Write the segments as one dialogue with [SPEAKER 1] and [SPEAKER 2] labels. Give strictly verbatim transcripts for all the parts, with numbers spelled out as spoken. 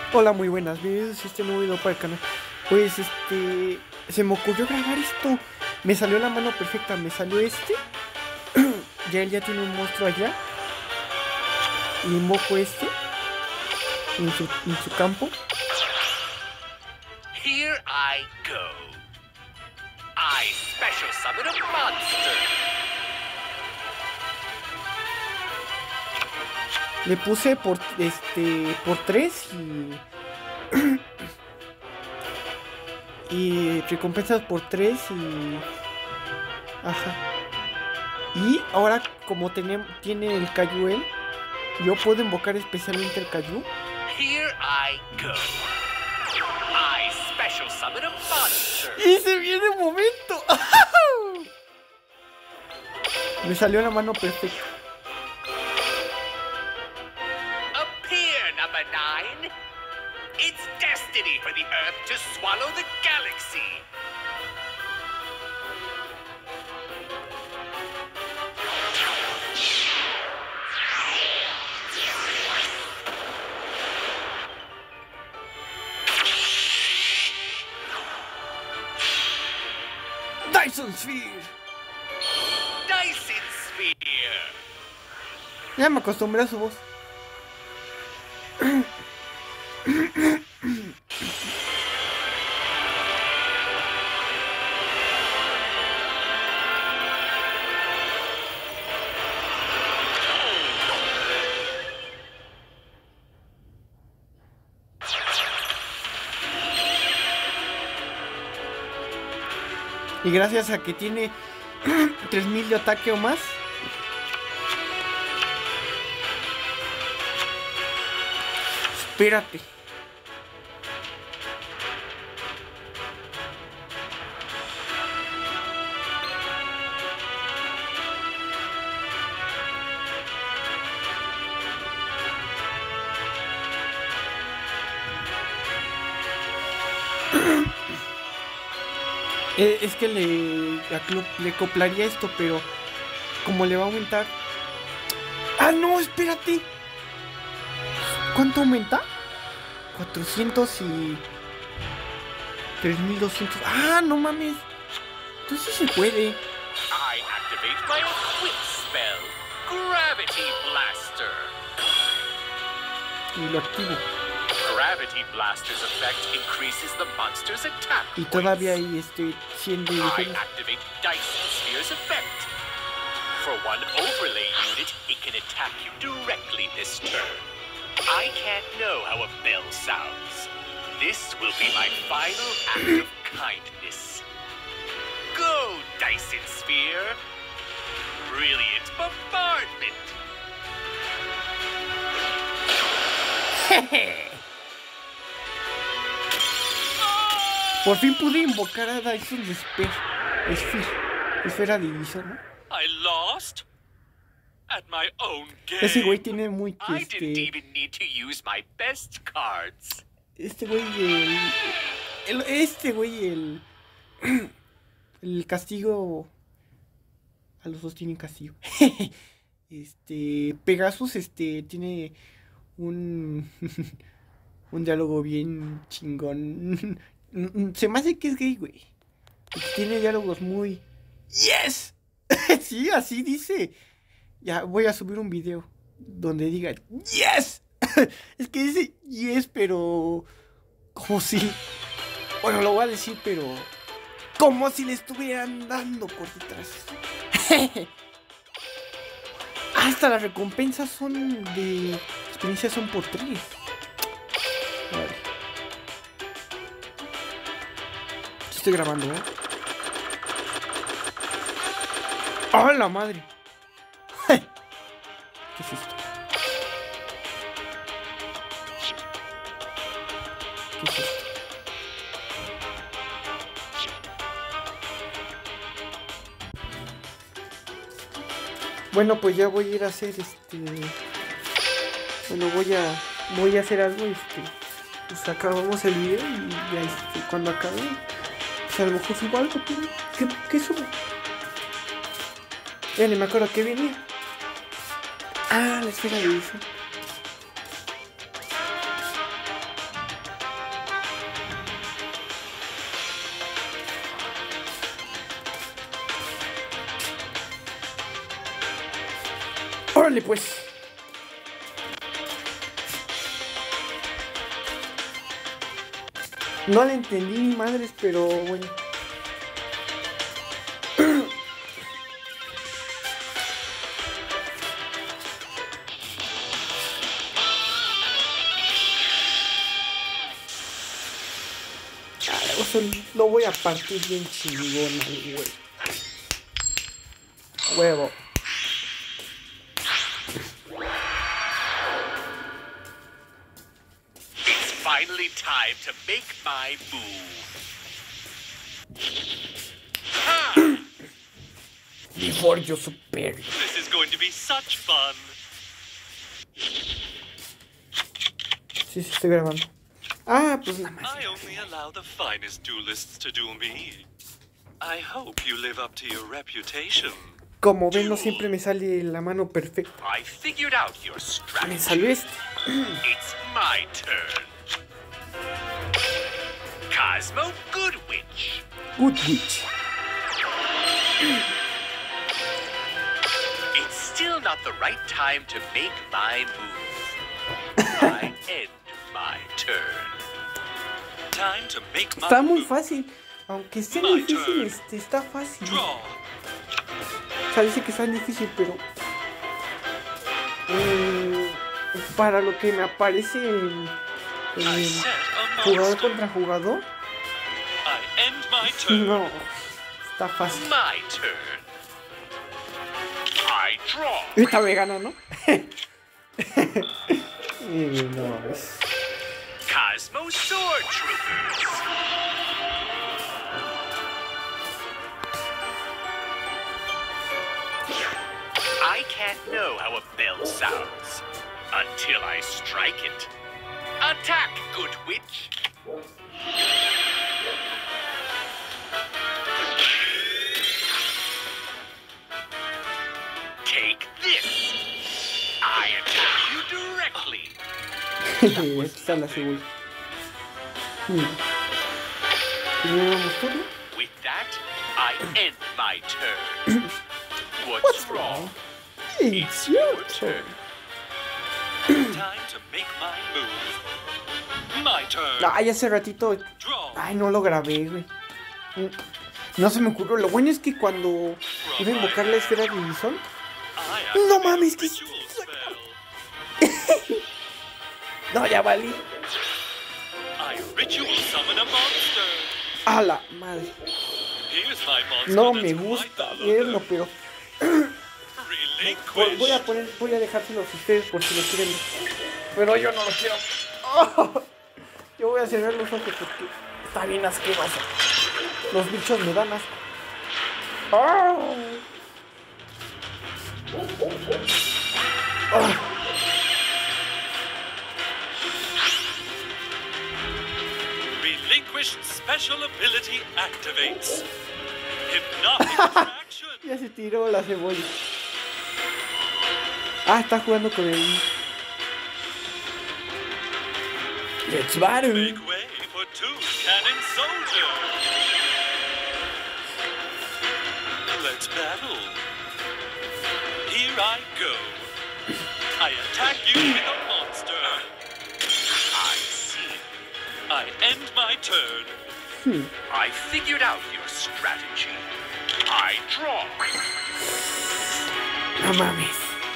[SPEAKER 1] Hola, muy buenas, bienvenidos a este nuevo video para el canal. Pues este, se me ocurrió grabar esto. Me salió la mano perfecta, me salió este. Ya él ya tiene un monstruo allá. Y invoco este en su, en su campo.
[SPEAKER 2] Here I go. I special summon a monster.
[SPEAKER 1] Le puse por este por tres y y recompensas por tres y ajá. Y ahora como tiene, tiene el Kayu él, yo puedo invocar especialmente el Kayu.
[SPEAKER 2] Here I go. I special summon a monster.
[SPEAKER 1] Y se viene el momento. Me salió la mano perfecta.
[SPEAKER 2] Appear, number nine. It's destiny for the Earth to swallow the galaxy.
[SPEAKER 1] Dyson Sphere.
[SPEAKER 2] Dyson Sphere.
[SPEAKER 1] Ya me acostumbré a su voz. Y gracias a que tiene tres mil de ataque o más. Espérate. Es que le, le acoplaría esto, pero como le va a aumentar. ¡Ah, no! ¡Espérate! ¿Cuánto aumenta? cuatrocientos y tres mil doscientos. ¡Ah, no mames! Entonces sí se puede.
[SPEAKER 2] I activate my quick spell, Gravity Blaster.
[SPEAKER 1] Y lo activo.
[SPEAKER 2] Gravity Blaster's effect increases the monster's attack.
[SPEAKER 1] Y todavía hay este cien de
[SPEAKER 2] I
[SPEAKER 1] diferencia.
[SPEAKER 2] activate Dyson Sphere's effect. For one overlay unit, it can attack you directly this turn. I can't know how a bell sounds. This will be my final act of kindness. Go, Dyson Sphere! Brilliant bombardment!
[SPEAKER 1] Por fin pude invocar a Dyson Sphere. Sphere. Esfera divisa, ¿no?
[SPEAKER 2] I lost? At my own game.
[SPEAKER 1] Ese güey tiene muy
[SPEAKER 2] I didn't
[SPEAKER 1] este.
[SPEAKER 2] even need to use my best cards.
[SPEAKER 1] Este güey el, el este güey el el castigo a los dos tienen castigo. Este Pegasus este tiene un un diálogo bien chingón. Se me hace que es gay, güey. Tiene diálogos muy yes. Sí, así dice. Ya voy a subir un video donde diga yes. Es que dice yes, pero como si, bueno, lo voy a decir, pero como si le estuvieran dando por detrás. Hasta las recompensas son de experiencia, son por tres. Vale. Estoy grabando, ¿eh? ¡Oh, la madre! ¿Qué es esto? ¿Qué es esto? Bueno, pues ya voy a ir a hacer este. Bueno, voy a. Voy a hacer algo, este. Pues acabamos el video y ya este. Cuando acabe. Pues a lo mejor subo algo, pero. ¿Qué, qué subo? Ya ni me acuerdo que venía. Ah, la esfera de eso. órale pues. No le entendí ni madres, pero bueno. Lo voy a partir bien chingón al güey. Huevo.
[SPEAKER 2] It's finally time to make my move. Ha!
[SPEAKER 1] Before you superior.
[SPEAKER 2] This is going to be such fun.
[SPEAKER 1] Sí, sí, estoy grabando. Ah, pues nada más.
[SPEAKER 2] I only allow the finest duelists to duel me. I hope you live up to your reputation.
[SPEAKER 1] Como ven, no siempre me sale la mano perfecta.
[SPEAKER 2] I figured out your strategy.
[SPEAKER 1] Me salió este.
[SPEAKER 2] It's my turn. Cosmo Goodwitch.
[SPEAKER 1] Goodwitch.
[SPEAKER 2] It's still not the right time to make my move. I end my turn. Time to make my
[SPEAKER 1] Está muy
[SPEAKER 2] move.
[SPEAKER 1] fácil. Aunque esté
[SPEAKER 2] My
[SPEAKER 1] difícil,
[SPEAKER 2] turn.
[SPEAKER 1] este, está fácil.
[SPEAKER 2] Draw.
[SPEAKER 1] O sea, dice que está difícil, pero... eh, para lo que me aparece en,
[SPEAKER 2] I
[SPEAKER 1] en
[SPEAKER 2] set a
[SPEAKER 1] jugador
[SPEAKER 2] monster.
[SPEAKER 1] contra jugador,
[SPEAKER 2] I end my turn.
[SPEAKER 1] no, está fácil.
[SPEAKER 2] My turn. I draw.
[SPEAKER 1] Ahorita me gana, ¿no? Eh, no, es...
[SPEAKER 2] Cosmo Sword Troopers. I can't know how a bell sounds until I strike it. Attack, good witch! Take this! I attack you directly.
[SPEAKER 1] Aquí está la cebolla. Hmm. ¿Tiene un turno?
[SPEAKER 2] With that, I end my turn. What's wrong?
[SPEAKER 1] It's your turn.
[SPEAKER 2] Time to make my move. My turn.
[SPEAKER 1] Ay, hace ratito...
[SPEAKER 2] Draw.
[SPEAKER 1] Ay, no lo grabé, güey. No se me ocurrió. Lo bueno es que cuando iba a invocar la esfera de Bison...
[SPEAKER 2] I
[SPEAKER 1] No
[SPEAKER 2] activate a
[SPEAKER 1] mames, que...
[SPEAKER 2] ritual spell.
[SPEAKER 1] No, ya valí.
[SPEAKER 2] I ritual summon a monster.
[SPEAKER 1] A la madre.
[SPEAKER 2] Here's my monster.
[SPEAKER 1] No
[SPEAKER 2] that's
[SPEAKER 1] me
[SPEAKER 2] quite
[SPEAKER 1] gusta
[SPEAKER 2] the
[SPEAKER 1] verlo,
[SPEAKER 2] looker.
[SPEAKER 1] pero...
[SPEAKER 2] Relinquish.
[SPEAKER 1] Voy a poner, voy a dejárselos a ustedes por si lo quieren ver. Pero yo no lo quiero. Oh, yo voy a cerrar los ojos porque está bien asqueroso. Los bichos me dan asco. Oh. Oh.
[SPEAKER 2] Relinquished special ability activates. Hypnotic attraction.
[SPEAKER 1] Ya se tiró la cebolla. Ah, está jugando con el... Let's battle.
[SPEAKER 2] Make way for two cannon soldier. Let's battle. Here I go. I attack you with a monster. I see. I end my turn.
[SPEAKER 1] Hmm.
[SPEAKER 2] I figured out your strategy. I draw.
[SPEAKER 1] No mames.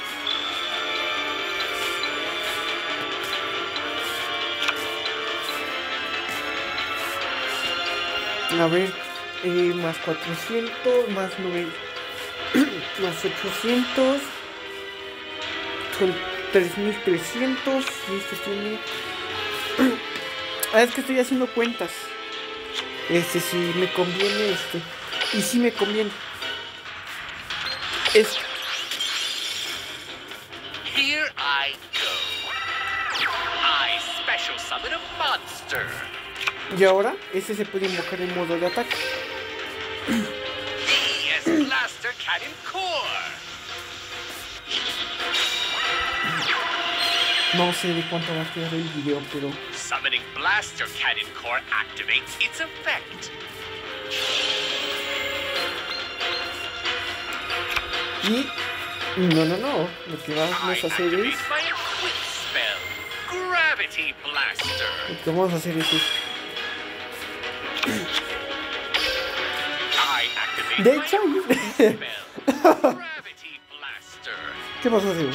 [SPEAKER 1] A ver, eh, más cuatrocientos, más nueve, más ochocientos, son tres mil trescientos, y este tiene... Ah, es que estoy haciendo cuentas. Este, si me conviene, este, y si me conviene. Es...
[SPEAKER 2] Here I go. I special summon a monster.
[SPEAKER 1] Y ahora, este se puede invocar en modo de ataque.
[SPEAKER 2] D S Blaster Cannon Core.
[SPEAKER 1] No sé de cuánto va a quedar el video, pero...
[SPEAKER 2] Summoning Blaster Cannon Core activates its effect.
[SPEAKER 1] Y No, no, no. Lo que vamos
[SPEAKER 2] I
[SPEAKER 1] a hacer
[SPEAKER 2] activate
[SPEAKER 1] es...
[SPEAKER 2] my equip spell, Gravity Blaster.
[SPEAKER 1] Lo que vamos a hacer es... esto.
[SPEAKER 2] I activate
[SPEAKER 1] De
[SPEAKER 2] my
[SPEAKER 1] hecho...
[SPEAKER 2] equip spell, Gravity Blaster.
[SPEAKER 1] ¿Qué vas a hacer?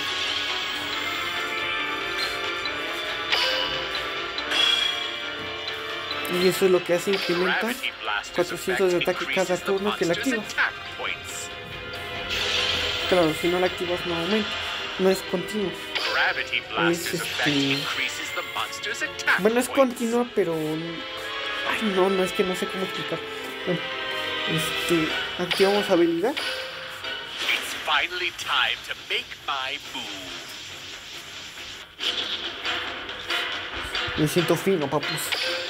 [SPEAKER 1] Y eso es lo que hace incrementa
[SPEAKER 2] Gravity Blaster's
[SPEAKER 1] cuatrocientos de
[SPEAKER 2] effect
[SPEAKER 1] ataque cada
[SPEAKER 2] increases the
[SPEAKER 1] turno que la
[SPEAKER 2] monster's
[SPEAKER 1] activas.
[SPEAKER 2] attack points.
[SPEAKER 1] Claro, si no la activas no aumenta. No es continuo.
[SPEAKER 2] Gravity Blaster's
[SPEAKER 1] Es,
[SPEAKER 2] effect
[SPEAKER 1] este-
[SPEAKER 2] increases the monster's attack
[SPEAKER 1] Bueno, es
[SPEAKER 2] points.
[SPEAKER 1] continua, pero... Ay, no, no, es que no sé cómo explicar. Bueno, este... activamos habilidad.
[SPEAKER 2] It's finally time to make my move.
[SPEAKER 1] Me siento fino, papus.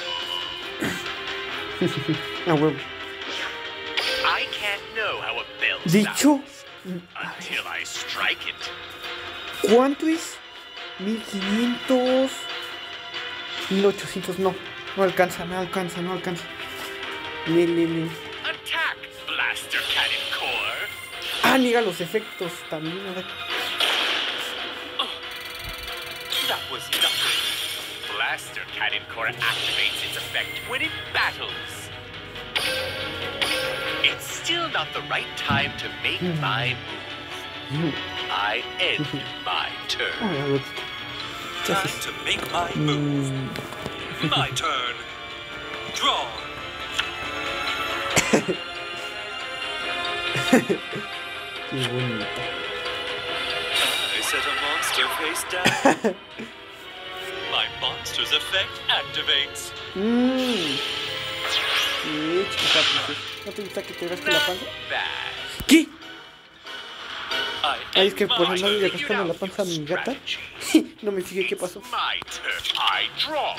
[SPEAKER 1] Ah, huevo.
[SPEAKER 2] I can't know how a bell
[SPEAKER 1] Dicho...
[SPEAKER 2] sounds
[SPEAKER 1] A ver,
[SPEAKER 2] until I strike it.
[SPEAKER 1] ¿cuánto es? mil quinientos... mil ochocientos, no. No alcanza, no alcanza, no alcanza. Ni, ni, ni.
[SPEAKER 2] Attack, Blaster Cannon Core.
[SPEAKER 1] Ah, niega los efectos también. A ver.
[SPEAKER 2] That was nothing. Blaster Cannon Core activates its effect when it battles. It's still not the right time to make my move. I end my
[SPEAKER 1] Ah,
[SPEAKER 2] turn.
[SPEAKER 1] a ver. ¿Qué
[SPEAKER 3] Time
[SPEAKER 1] haces?
[SPEAKER 3] to make my move.
[SPEAKER 1] Mm,
[SPEAKER 3] My turn. Draw.
[SPEAKER 1] qué bonito.
[SPEAKER 3] I set a monster face down. My monster's effect activates.
[SPEAKER 1] Mmm. Qué chiquita, pues. ¿No te gusta que te rasque la panza?
[SPEAKER 2] Bad.
[SPEAKER 1] ¿Qué?
[SPEAKER 3] I
[SPEAKER 1] Ay, es que
[SPEAKER 3] end
[SPEAKER 1] por
[SPEAKER 3] my
[SPEAKER 1] andar
[SPEAKER 3] turn.
[SPEAKER 1] rascando la panza a mi gata. No me fijé qué
[SPEAKER 2] It's
[SPEAKER 1] pasó.
[SPEAKER 2] my turn. I draw.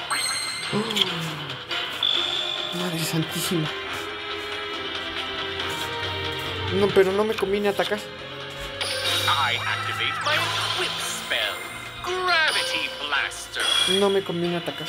[SPEAKER 1] Madre santísima. No, pero no me conviene atacar.
[SPEAKER 2] I activate my equip spell, Gravity Blaster.
[SPEAKER 1] No me conviene atacar.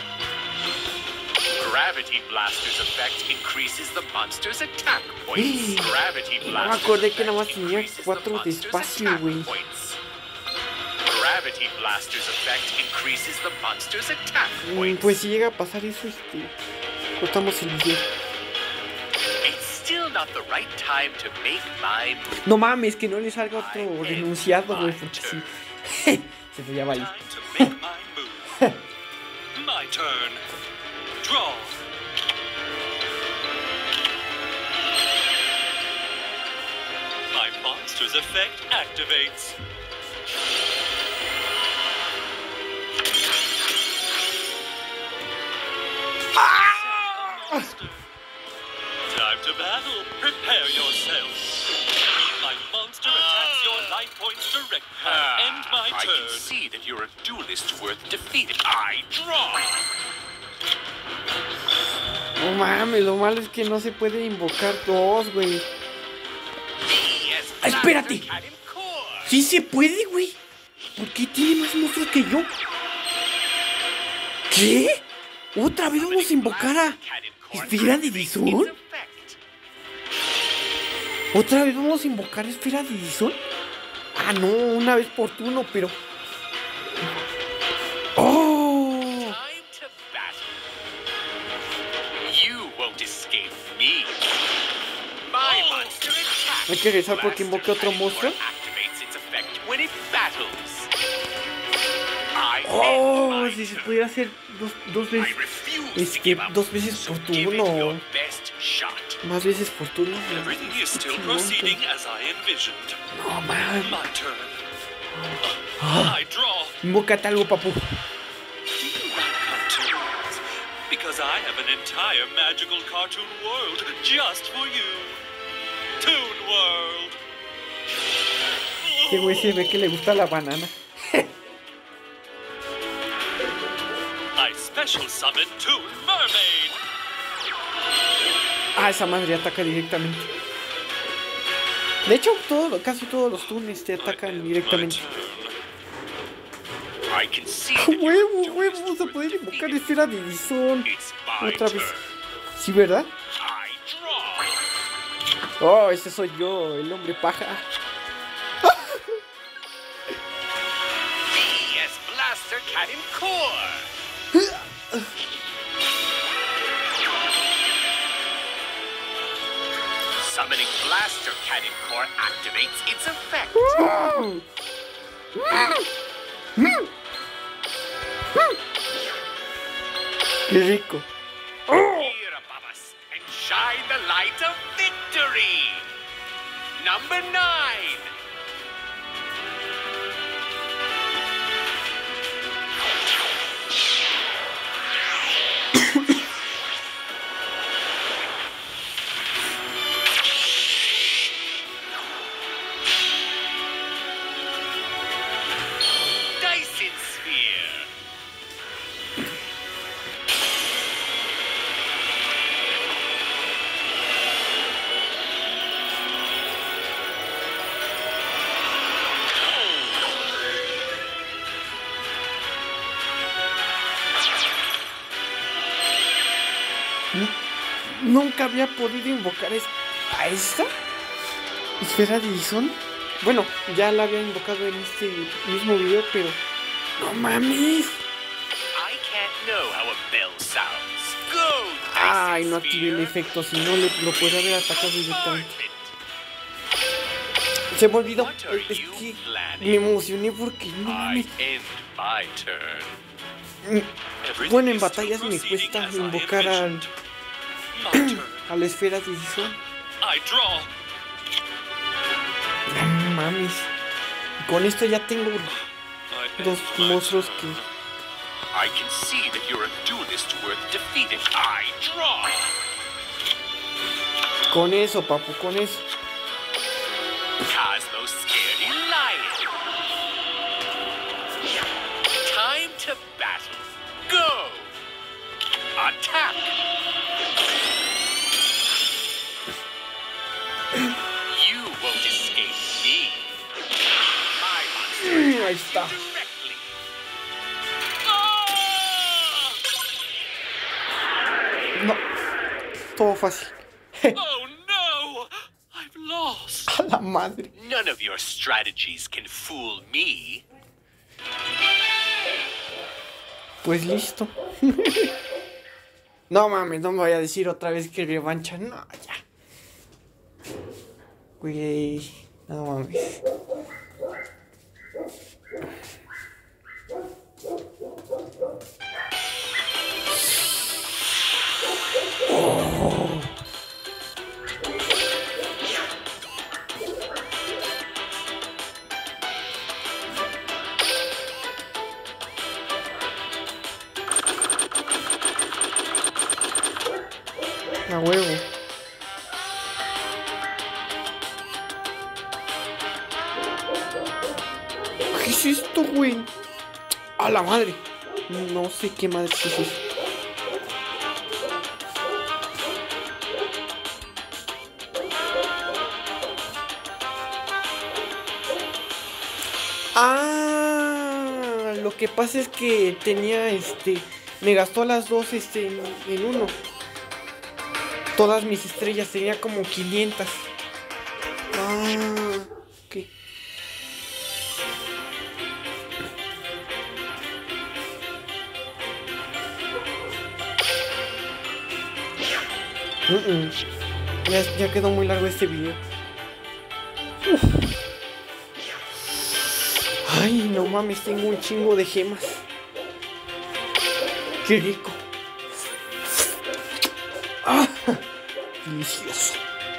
[SPEAKER 2] Gravity Blaster's effect increases the monster's attack points. Gravity
[SPEAKER 1] No me
[SPEAKER 2] Blaster's
[SPEAKER 1] acordé que nada más
[SPEAKER 2] effect
[SPEAKER 1] tenía
[SPEAKER 2] increases the
[SPEAKER 1] cuatro de
[SPEAKER 2] monster's
[SPEAKER 1] espacio,
[SPEAKER 2] attack
[SPEAKER 1] güey.
[SPEAKER 2] points. Gravity Blaster's effect increases the monster's attack
[SPEAKER 1] Mm,
[SPEAKER 2] points.
[SPEAKER 1] Pues si llega a pasar eso, este... cortamos el video.
[SPEAKER 2] It's still not the right time to make my move.
[SPEAKER 1] No mames, que no le salga otro denunciado, güey, porque sí. Se te llama ahí.
[SPEAKER 3] Time to make my move. My turn. Draw. My monster's effect activates. Monster. Time to battle. Prepare yourself. My monster attacks your life points directly. I end my
[SPEAKER 2] I
[SPEAKER 3] turn.
[SPEAKER 2] can see that you're a duelist worth defeating. I draw.
[SPEAKER 1] No mames, lo malo es que no se puede invocar dos, güey.
[SPEAKER 2] Me as
[SPEAKER 1] Ah, espérate.
[SPEAKER 2] Blaster Cannon Core.
[SPEAKER 1] Sí se puede, güey. ¿Por qué tiene más monstruos que yo? ¿Qué? ¿Otra vez vamos a invocar a Esfera de Dizón? ¿Otra vez vamos a invocar a Esfera de Dizón? Ah, no, una vez por turno, pero... ¡Oh!
[SPEAKER 2] Time to battle. You won't escape me. My monster attack.
[SPEAKER 1] Hay que regresar porque invoqué otro monstruo.
[SPEAKER 2] Activates its effect when it battles. I
[SPEAKER 1] ¡Oh!
[SPEAKER 2] end my
[SPEAKER 1] Si se
[SPEAKER 2] turn.
[SPEAKER 1] pudiera hacer dos, dos
[SPEAKER 2] I
[SPEAKER 1] veces...
[SPEAKER 2] refuse
[SPEAKER 1] Es
[SPEAKER 2] to
[SPEAKER 1] que
[SPEAKER 2] give up.
[SPEAKER 1] dos veces
[SPEAKER 2] So
[SPEAKER 1] por
[SPEAKER 2] give it
[SPEAKER 1] turno.
[SPEAKER 2] your best shot.
[SPEAKER 1] Más veces por turno.
[SPEAKER 3] Everything is still
[SPEAKER 1] Chingón,
[SPEAKER 3] proceeding as I envisioned.
[SPEAKER 1] No, man.
[SPEAKER 3] My turn. I draw.
[SPEAKER 1] Invócate algo, papu.
[SPEAKER 3] Do you like cartoons? Because I have an entire magical cartoon world just for you. Toon World.
[SPEAKER 1] Este güey se ve que le gusta la banana.
[SPEAKER 3] I special summon Toon Mermaid.
[SPEAKER 1] Ah, esa madre ataca directamente. De hecho, todo, casi todos los tunes te atacan directamente.
[SPEAKER 2] I can see that you're a
[SPEAKER 1] Huevo,
[SPEAKER 2] duelist
[SPEAKER 1] huevo, vamos a
[SPEAKER 2] worth
[SPEAKER 1] poder invocar
[SPEAKER 2] defeating.
[SPEAKER 1] Esfera de Dizón.
[SPEAKER 2] It's my
[SPEAKER 1] Otra vez.
[SPEAKER 2] turn.
[SPEAKER 1] Sí, ¿verdad?
[SPEAKER 2] I draw.
[SPEAKER 1] Oh, ese soy yo, el hombre paja.
[SPEAKER 2] Cannon Core. Summoning Blaster Cannon Core activates its effect.
[SPEAKER 1] Qué rico.
[SPEAKER 2] Here above us and shine the light of victory. Number nine. Dyson Sphere.
[SPEAKER 1] Nunca había podido invocar es- a esta esfera de Dizon. Bueno, ya la había invocado en este mismo video, pero no mames.
[SPEAKER 2] I can't know how a bell sounds. Go, Dyson
[SPEAKER 1] Ay, no activé el
[SPEAKER 2] Sphere.
[SPEAKER 1] efecto, si no le, lo puede haber atacado directamente.
[SPEAKER 2] Ardent.
[SPEAKER 1] Se me olvidó.
[SPEAKER 2] What are
[SPEAKER 1] Es
[SPEAKER 2] you
[SPEAKER 1] que
[SPEAKER 2] planning?
[SPEAKER 1] me emocioné porque no
[SPEAKER 2] I
[SPEAKER 1] mames.
[SPEAKER 2] end my turn.
[SPEAKER 3] Everything
[SPEAKER 1] Bueno, en
[SPEAKER 3] is still
[SPEAKER 1] batallas me
[SPEAKER 3] proceeding
[SPEAKER 1] cuesta
[SPEAKER 3] as I
[SPEAKER 1] invocar al,
[SPEAKER 3] envisioned. My turn.
[SPEAKER 1] a la esfera de Dizon.
[SPEAKER 3] I draw.
[SPEAKER 1] No mames. Con esto ya tengo
[SPEAKER 3] I
[SPEAKER 1] dos
[SPEAKER 3] end my
[SPEAKER 1] monstruos
[SPEAKER 3] turn.
[SPEAKER 1] que...
[SPEAKER 2] I can see that you're a duelist worth defeating. I draw.
[SPEAKER 1] Con eso, papu, con eso.
[SPEAKER 2] Cosmo Scaredy Lion. Time to battle. Go. Attack. You won't escape me. My monster
[SPEAKER 1] Ahí está.
[SPEAKER 2] directly.
[SPEAKER 1] No. Todo fácil.
[SPEAKER 3] Oh no! I've lost.
[SPEAKER 1] A la madre.
[SPEAKER 2] None of your strategies can fool me.
[SPEAKER 1] Pues listo. No mames, no me voy a decir otra vez que revancha. No, ya. Güey. No mames. A huevo. ¿Qué es esto, güey? A la madre. No sé qué madre es eso. Ah, lo que pasa es que tenía este. Me gastó las dos este, en, en uno. Todas mis estrellas, tenía como quinientas. Ah, ok. Mm -mm. Ya, ya quedó muy largo este video. Uf. Ay, no mames, tengo un chingo de gemas. Qué rico. Ah, delicioso.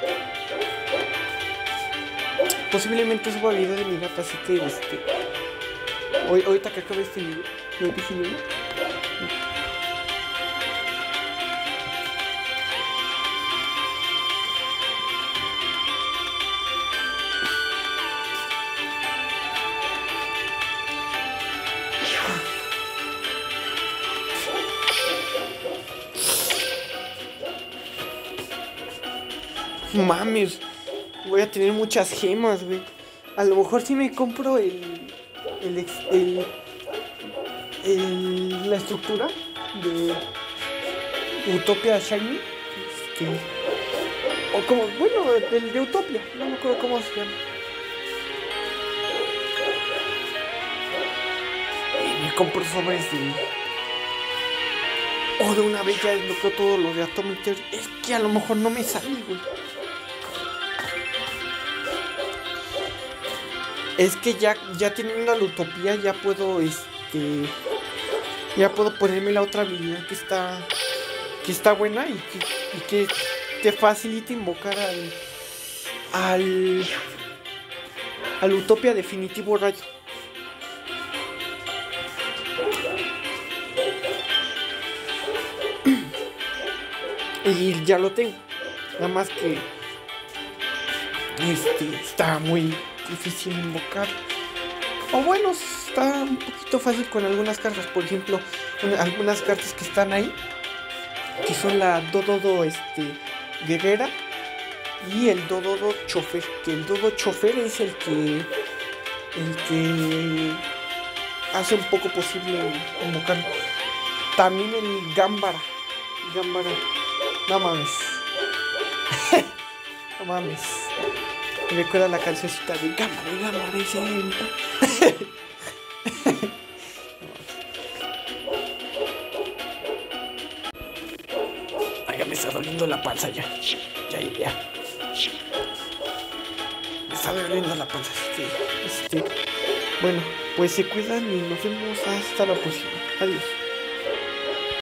[SPEAKER 1] Posiblemente suba video de mi gata, así que este. Hoy, ahorita que acabe este video, lo dije, ¿no? Mames, voy a tener muchas gemas, güey. A lo mejor sí me compro el. El. ex- el, el- la estructura de Utopia Shiny. Este, o como. Bueno, el de Utopia. No me acuerdo cómo se llama. Y me compro sobres de... O de una vez ya desbloqueo todo lo de Atomic Theory. Es que a lo mejor no me sale, güey. Es que ya, ya teniendo la utopía ya puedo, este... Ya puedo ponerme la otra habilidad que está... Que está buena y que, y que te facilita invocar al... Al... Al Utopia Definitivo Rayo. Y ya lo tengo. Nada más que... Este... Está muy difícil invocar. O bueno, está un poquito fácil con algunas cartas. Por ejemplo, algunas cartas que están ahí, que son la Dododo este, Guerrera y el Dododo Chofer. Que el Dodo Chofer es el que el que hace un poco posible invocar. También el Gambara. Gambara. No mames. No mames. Me recuerda la cancioncita de Gambara, Gambara y siempre. Ay, ya me está doliendo la panza ya. Ya, ya, ya. Me está doliendo la panza. Este, este. Bueno, pues se cuidan y nos vemos hasta la próxima. Adiós.